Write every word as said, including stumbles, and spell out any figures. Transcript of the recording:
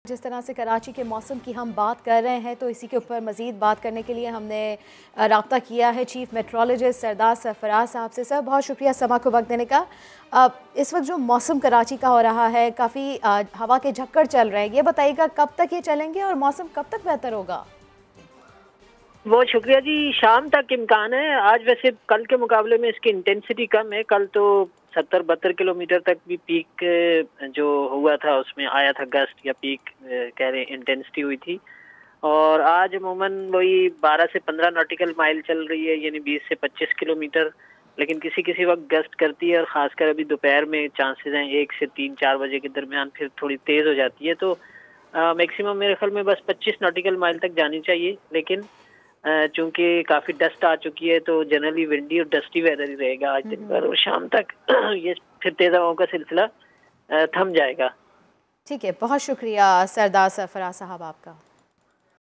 जिस तरह से कराची के मौसम की हम बात कर रहे हैं तो इसी के ऊपर मज़ीद बात करने के लिए हमने रब्ता किया है चीफ़ मेट्रोलॉजिस्ट सरदार सरफराज साहब से। सर बहुत शुक्रिया समा को वक्त देने का। इस वक्त जो मौसम कराची का हो रहा है, काफ़ी हवा के झक्कर चल रहे हैं, ये बताइएगा कब तक ये चलेंगे और मौसम कब तक बेहतर होगा? बहुत शुक्रिया जी, शाम तक इम्कान है। आज वैसे कल के मुकाबले में इसकी इंटेंसिटी कम है। कल तो सत्तर बहत्तर किलोमीटर तक भी पीक जो हुआ था उसमें आया था, गस्ट या पीक कह रहे इंटेंसिटी हुई थी। और आज अमूमन वही बारह से पंद्रह नॉटिकल माइल चल रही है, यानी बीस से पच्चीस किलोमीटर। लेकिन किसी किसी वक्त गस्ट करती है और ख़ासकर अभी दोपहर में चांसेस हैं एक से तीन चार बजे के दरमियान फिर थोड़ी तेज़ हो जाती है। तो मैक्सिमम मेरे ख्याल में बस पच्चीस नॉटिकल माइल तक जानी चाहिए। लेकिन चूंकि काफ़ी डस्ट आ चुकी है तो जनरली विंडी और डस्टी वेदर ही रहेगा आज दिन भर, और शाम तक ये फिर तेज़ हवाओं का सिलसिला थम जाएगा। ठीक है, बहुत शुक्रिया सरदार सरफराज साहब आपका।